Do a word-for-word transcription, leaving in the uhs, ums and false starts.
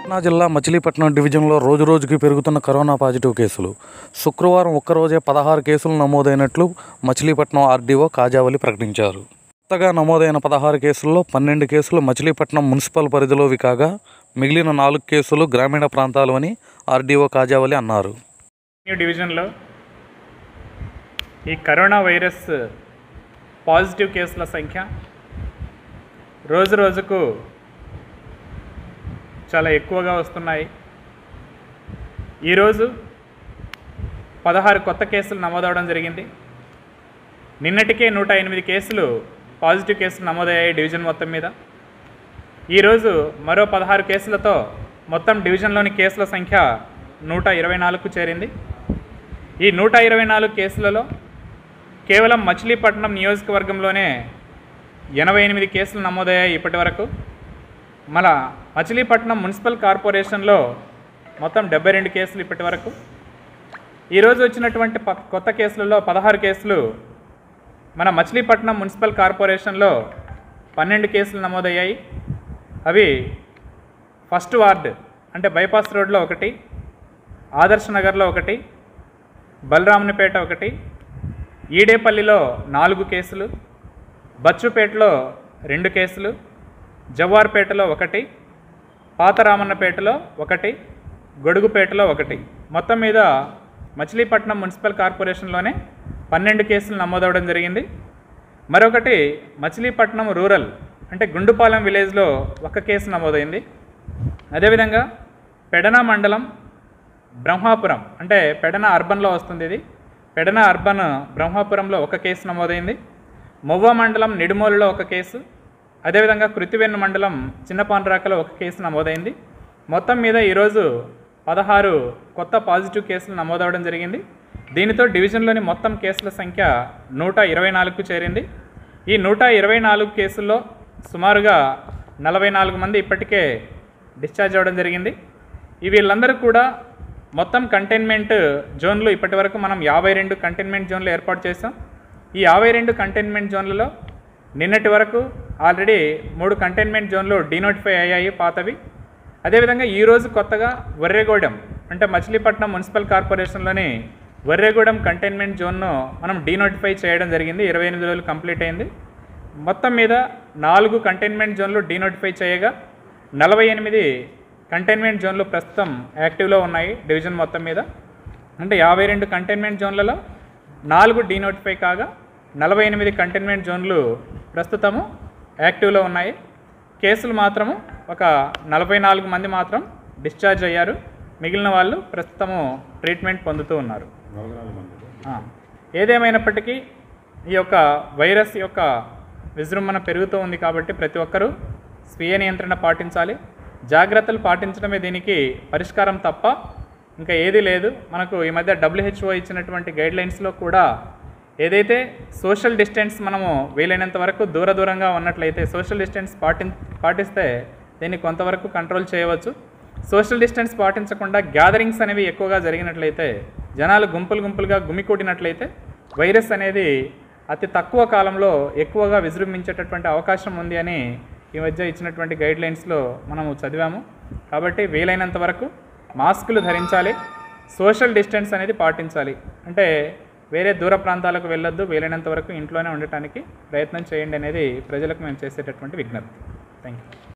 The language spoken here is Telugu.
కృష్ణా జిల్లా మచిలీపట్నం డివిజన్లో రోజురోజుకి పెరుగుతున్న కరోనా పాజిటివ్ కేసులు. శుక్రవారం ఒక్కరోజే పదహారు కేసులు నమోదైనట్లు మచిలీపట్నం ఆర్డీఓ కాజావలి ప్రకటించారు. కొత్తగా నమోదైన పదహారు కేసుల్లో పన్నెండు కేసులు మచిలీపట్నం మున్సిపల్ పరిధిలోవి కాగా మిగిలిన నాలుగు కేసులు గ్రామీణ ప్రాంతాలు అని ఆర్డీఓ కాజావలి అన్నారు. డివిజన్లో ఈ కరోనా వైరస్ పాజిటివ్ కేసుల సంఖ్య రోజు రోజుకు చాలా ఎక్కువగా వస్తున్నాయి. ఈరోజు పదహారు కొత్త కేసులు నమోదవడం జరిగింది. నిన్నటికే నూట ఎనిమిది కేసులు పాజిటివ్ కేసులు నమోదయ్యాయి డివిజన్ మొత్తం మీద. ఈరోజు మరో పదహారు కేసులతో మొత్తం డివిజన్లోని కేసుల సంఖ్య నూట ఇరవై నాలుగుకు చేరింది. ఈ నూట ఇరవై నాలుగు కేసులలో కేవలం మచిలీపట్నం నియోజకవర్గంలోనే ఎనభై ఎనిమిది కేసులు నమోదయ్యాయి ఇప్పటి వరకు. మన మచిలీపట్నం మున్సిపల్ కార్పొరేషన్లో మొత్తం డెబ్బై రెండు కేసులు ఇప్పటి వరకు. ఈరోజు వచ్చినటువంటి ప కొత్త కేసులలో పదహారు కేసులు మన మచిలీపట్నం మున్సిపల్ కార్పొరేషన్లో పన్నెండు కేసులు నమోదయ్యాయి. అవి ఫస్ట్ వార్డ్ అంటే బైపాస్ రోడ్లో ఒకటి, ఆదర్శ నగర్లో ఒకటి, బలరామునిపేట ఒకటి, ఈడేపల్లిలో నాలుగు కేసులు, బచ్చుపేటలో రెండు కేసులు, జవ్వార్పేటలో ఒకటి, పాతరామన్నపేటలో ఒకటి, గొడుగుపేటలో ఒకటి. మొత్తం మీద మచిలీపట్నం మున్సిపల్ కార్పొరేషన్లోనే పన్నెండు కేసులు నమోదవడం జరిగింది. మరొకటి మచిలీపట్నం రూరల్ అంటే గుండుపాలెం విలేజ్లో ఒక కేసు నమోదైంది. అదేవిధంగా పెడన మండలం బ్రహ్మాపురం అంటే పెడన అర్బన్లో వస్తుంది. ఇది పెడన అర్బన్ బ్రహ్మాపురంలో ఒక కేసు నమోదైంది. మొవ్వ మండలం నిడుమోలులో ఒక కేసు, అదేవిధంగా కృతివెన్ను మండలం చిన్నపాన్రాకలో ఒక కేసు నమోదైంది. మొత్తం మీద ఈరోజు పదహారు కొత్త పాజిటివ్ కేసులు నమోదవడం జరిగింది. దీనితో డివిజన్లోని మొత్తం కేసుల సంఖ్య నూట ఇరవై నాలుగుకు చేరింది. ఈ నూట ఇరవై నాలుగు కేసుల్లో సుమారుగా నలభై నాలుగు మంది ఇప్పటికే డిశ్చార్జ్ అవ్వడం జరిగింది. ఈ వీళ్ళందరూ కూడా మొత్తం కంటైన్మెంట్ జోన్లు ఇప్పటి వరకు మనం యాభై రెండు కంటైన్మెంట్ జోన్లు ఏర్పాటు చేసాం. ఈ యాభై రెండు కంటైన్మెంట్ జోన్లలో నిన్నటి వరకు ఆల్రెడీ మూడు కంటైన్మెంట్ జోన్లు డీనోటిఫై అయ్యాయి పాతవి. అదేవిధంగా ఈరోజు కొత్తగా వర్రేగూడెం అంటే మచిలీపట్నం మున్సిపల్ కార్పొరేషన్లోని వర్రేగూడెం కంటైన్మెంట్ జోన్ను మనం డీనోటిఫై చేయడం జరిగింది. ఇరవై ఎనిమిది రోజులు కంప్లీట్ అయింది. మొత్తం మీద నాలుగు కంటైన్మెంట్ జోన్లు డీనోటిఫై చేయగా నలభై ఎనిమిది కంటైన్మెంట్ జోన్లు ప్రస్తుతం యాక్టివ్లో ఉన్నాయి డివిజన్ మొత్తం మీద. అంటే యాభై రెండు కంటైన్మెంట్ జోన్లలో నాలుగు డీనోటిఫై కాగా నలభై ఎనిమిది కంటైన్మెంట్ జోన్లు ప్రస్తుతము యాక్టివ్లో ఉన్నాయి. కేసులు మాత్రము ఒక నలభై నాలుగు మంది మాత్రం డిశ్చార్జ్ అయ్యారు. మిగిలిన వాళ్ళు ప్రస్తుతము ట్రీట్మెంట్ పొందుతూ ఉన్నారు. ఏదేమైనప్పటికీ ఈ యొక్క వైరస్ యొక్క విజృంభణ పెరుగుతూ ఉంది కాబట్టి ప్రతి ఒక్కరూ స్వీయ నియంత్రణ పాటించాలి. జాగ్రత్తలు పాటించడమే దీనికి పరిష్కారం తప్ప ఇంకా ఏదీ లేదు. మనకు ఈ మధ్య డబ్ల్యూహెచ్ఓ ఇచ్చినటువంటి గైడ్లైన్స్లో కూడా ఏదైతే సోషల్ డిస్టెన్స్ మనము వీలైనంత వరకు దూర దూరంగా ఉన్నట్లయితే సోషల్ డిస్టెన్స్ పాటి పాటిస్తే దీన్ని కొంతవరకు కంట్రోల్ చేయవచ్చు. సోషల్ డిస్టెన్స్ పాటించకుండా గ్యాదరింగ్స్ అనేవి ఎక్కువగా జరిగినట్లయితే, జనాలు గుంపులు గుంపులుగా గుమికూడినట్లయితే వైరస్ అనేది అతి తక్కువ కాలంలో ఎక్కువగా విజృంభించేటటువంటి అవకాశం ఉంది అని ఈ మధ్య ఇచ్చినటువంటి గైడ్లైన్స్లో మనము చదివాము. కాబట్టి వీలైనంత వరకు మాస్కులు ధరించాలి, సోషల్ డిస్టెన్స్ అనేది పాటించాలి. అంటే వేరే దూర ప్రాంతాలకు వెళ్ళొద్దు, వీలైనంత వరకు ఇంట్లోనే ఉండటానికి ప్రయత్నం చేయండి అనేది ప్రజలకు మేము చేసేటటువంటి విజ్ఞప్తి. Thank you.